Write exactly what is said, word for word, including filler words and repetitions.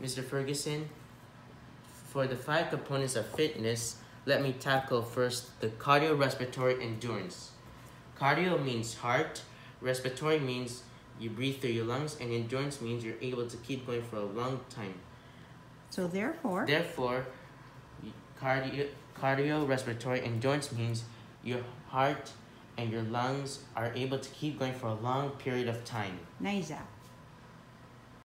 Mister Ferguson, for the five components of fitness, let me tackle first the cardiorespiratory endurance. Cardio means heart, respiratory means you breathe through your lungs, and endurance means you're able to keep going for a long time. So therefore, Therefore, cardio, cardiorespiratory endurance means your heart and your lungs are able to keep going for a long period of time. na isa.